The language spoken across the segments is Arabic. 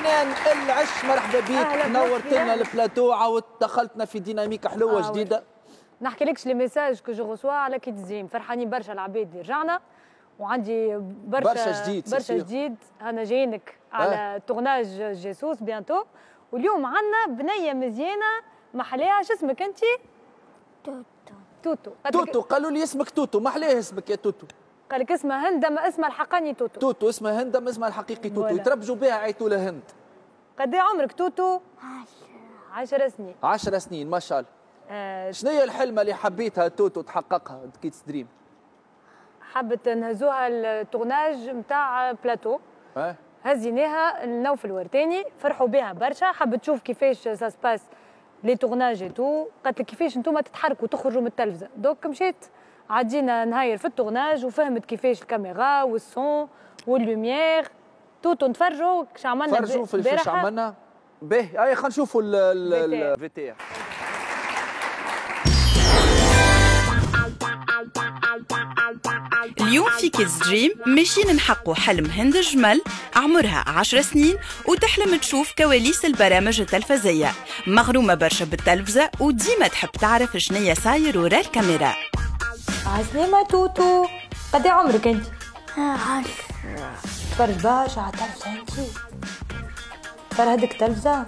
حنان العش، مرحبا بيك، نورت لنا البلاتو، عاود دخلتنا في ديناميكا حلوه جديده. نحكي لكش لي ميساج كو جو ريسوا على كيت دريم، فرحانين برشا العباد اللي رجعنا، وعندي برشا جديد. انا جايينك على تورناج جيسوس بيانتو، واليوم عندنا بنيه مزيانه محلاها. شو اسمك انت؟ توتو. قالوا لي اسمك توتو، محلاه اسمك يا توتو. قال لك اسمها هند اما اسمها الحقاني توتو. اسمها هند اما اسمها الحقيقي توتو، يتربجوا بها عيطوا لها هند. قد ايه عمرك توتو؟ 10 سنين. 10 سنين ما شاء الله. شنو هي الحلمه اللي حبيتها توتو تحققها كيتس دريم؟ حبت نهزوها التورناج نتاع بلاتو. هزيناها لنوف الورتاني، فرحوا بها برشا، حبت تشوف كيفاش سا سباس لي تورناج اي تو، قالت لك كيفاش انتم تتحركوا تخرجوا من التلفزه، دوك مشيت عدينا نهاير في التورناج وفهمت كيفاش الكاميرا والصون واللوميير. توتو نتفرجوا كش عملنا. نتفرجوا في كيفاش عملنا. باهي خلينا نشوفوا الفي. اليوم في كيدز دريم ماشيين نحققوا حلم هند الجمل، عمرها 10 سنين وتحلم تشوف كواليس البرامج التلفزية، مغرومة برشا بالتلفزة وديما تحب تعرف شنيا صاير ورا الكاميرا. عسلامة توتو، قد ايه عمرك انت؟ 10. تفرج برشا على التلفزة انت؟ فرهدك تلفزة؟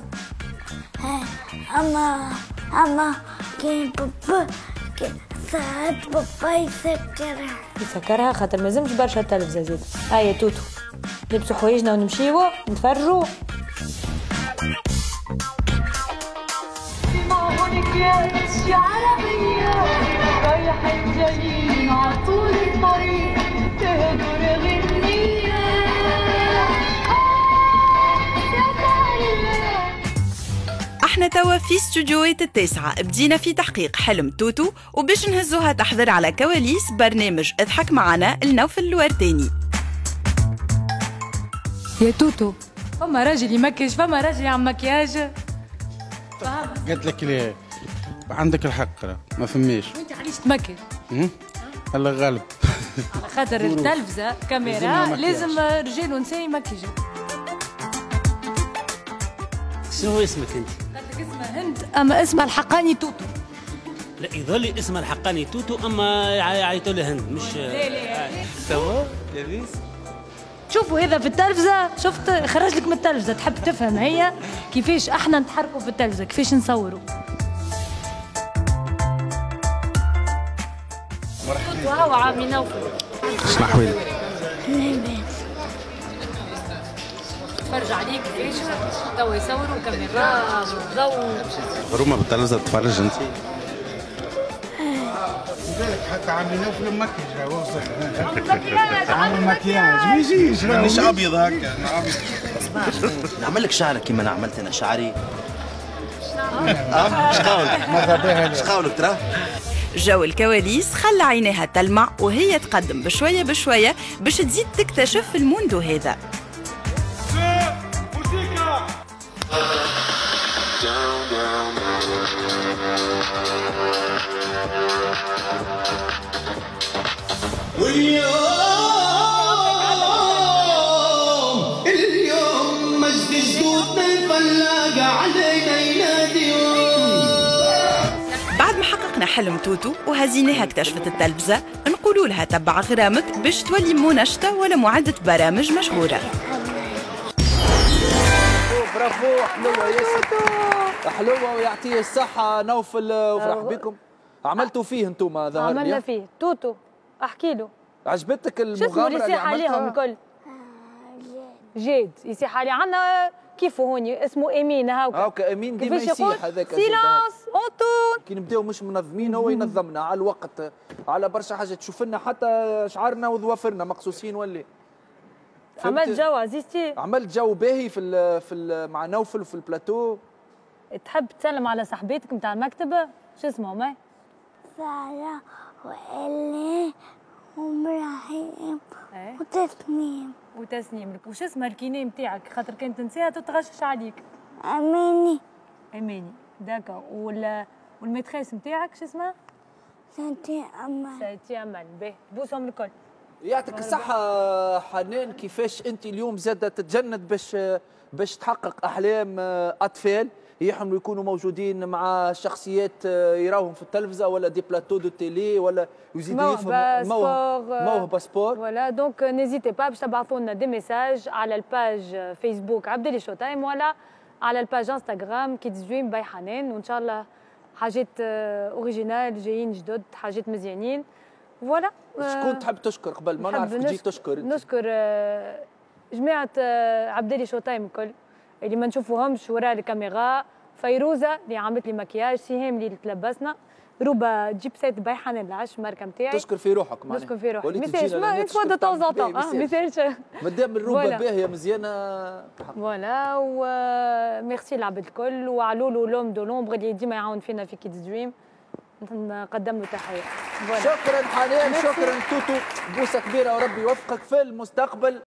اما كاين بابا ساعات بابا يسكرها خاطر ما لازمش برشا التلفزة زيد. هيا توتو نلبسوا حوايجنا ونمشيوا نتفرجوا. يا عربية رايحين جايين عطول الطريق تهدر غنية احنا توا في استوديوهات التاسعة بدينا في تحقيق حلم توتو، وباش نهزوها تحضر على كواليس برنامج اضحك معنا لنوفل الورتاني. يا توتو فما راجل يمكيج، فما راجل يعمل مكياج. قلت لك ليه عندك الحق ما فماش. وانت علاش تمكج؟ الله غالب. على خاطر التلفزه كاميرا لازم رجال ونساء يمكجوا. شنو اسمك انت؟ قالت لك اسمها هند اما اسمها الحقاني توتو. لا يظل اسمها الحقاني توتو اما يعيطوا لها هند مش. لا توا لاباس. شوفوا هذا في التلفزه، شفت خرج لك من التلفزه، تحب تفهم هي كيفاش احنا نتحركوا في التلفزه، كيفاش نصوروا. توتو هاو عامي نوفل. شنو احوالك؟ لاباس. تفرج عليك كيفاش توا يصوروا كاميرا ضوء. روما بالتلفزه تتفرج انت؟ بالك حتى عامل نوفل مكياج عامل مكياج ما يجيش مانيش ابيض هكا. نعمل لك شعرك كيما انا عملت انا شعري. اش قولك ترى؟ جو الكواليس خلى عينيها تلمع وهي تقدم بشوية بشوية باش تزيد تكتشف الموندو هذا. اليوم مجد جدودنا الفلاقة علينا يناديهم. بعد ما حققنا حلم توتو وهزيناها اكتشفت التلفزة، نقولوا لها تبع غرامك باش تولي منشطة ولا معدة برامج مشهورة. برافو، حلوة ياسر، حلوة ويعطيه الصحة نوفل، وفرح بكم. عملتوا فيه انتم ظهر لي؟ عملنا فيه توتو، احكي له. عجبتك المغامرة اللي يصيح عليهم الكل؟ جاد يصيح عليه. عندنا كيفه هوني اسمه امين هاكا امين ديما يصيح هذاك. سيلانس اوتو. كي نبداو مش منظمين هو ينظمنا على الوقت، على برشا حاجات تشوف لنا حتى شعرنا وظوافرنا مقصوصين ولا. عملت جو عزيزتي، عملت جو باهي في مع نوفل وفي البلاتو. تحب تسلم على صاحبتك نتاع المكتبة؟ شو اسمهم؟ سارة وإلي وإبراهيم وتسنيم. وش اسمها الكيني نتاعك خاطر كانت تنساها تتغشش عليك؟ اماني داكا. والميتريس نتاعك شو اسمها؟ ساتي امل. باهي بوسهم الكل. يعطيك الصحة حنان. كيفاش أنت اليوم زادة تتجند باش تحقق أحلام أطفال يحملوا يكونوا موجودين مع شخصيات يراوهم في التلفزة ولا دي بلاتو دو تيلي ولا يزيدوا يفهموا موهبة سبور. فوالا دونك نيزيتي با باش تبعثوا لنا دي ميساج على الباج فيسبوك عبدالي شو تايم ولا على الباج انستغرام كيدز دريم باي حنان، وان شاء الله حاجات اوريجينال جايين جدد، حاجات مزيانين. فوالا. شكون تحب تشكر قبل ما نعرف تجي تشكر؟ نشكر جماعة عبدالي شو تايم الكل اللي ما نشوفوهمش وراء الكاميرا، فيروزة اللي عملت لي مكياج، سهام اللي تلبسنا، روبا جيب سيت باي حنان العش ماركه نتاعي. تشكر في روحك معناها. نشكر في روحي. ميساج ما نفوا دو طون زون طون ميساج مادام الروبا باهيه مزيانه. فوالا وميرسي العباد الكل وعلولو لوم دو لومبر اللي ديما يعاون فينا في كيدز دريم، نقدم له تحيه. شكرا حنان، شكرا توتو، بوسه كبيره وربي يوفقك في المستقبل.